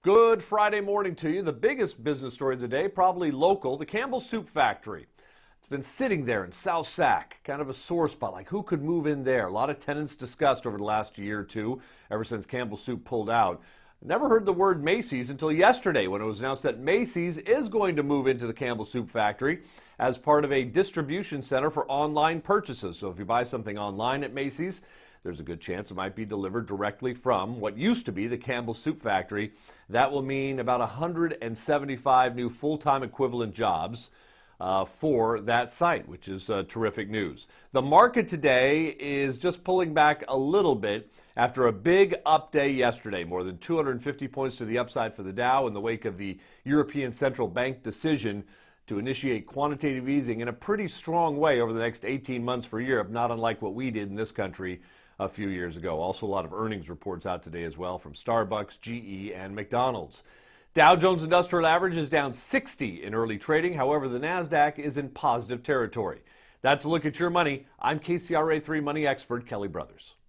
Good Friday morning to you. The biggest business story of the day, probably local, the Campbell Soup Factory. It's been sitting there in South Sac, kind of a sore spot, like who could move in there? A lot of tenants discussed over the last year or two, ever since Campbell Soup pulled out. Never heard the word Macy's until yesterday when it was announced that Macy's is going to move into the Campbell Soup Factory as part of a distribution center for online purchases. So if you buy something online at Macy's, there's a good chance it might be delivered directly from what used to be the Campbell Soup Factory. That will mean about 175 new full-time equivalent jobs for that site, which is terrific news. The market today is just pulling back a little bit after a big up day yesterday, more than 250 points to the upside for the Dow in the wake of the European Central Bank decision to initiate quantitative easing in a pretty strong way over the next 18 months for Europe, not unlike what we did in this country a few years ago. Also a lot of earnings reports out today as well from Starbucks, GE, and McDonald's. Dow Jones Industrial Average is down 60 in early trading. However, the NASDAQ is in positive territory. That's a look at your money. I'm KCRA 3 money expert Kelly Brothers.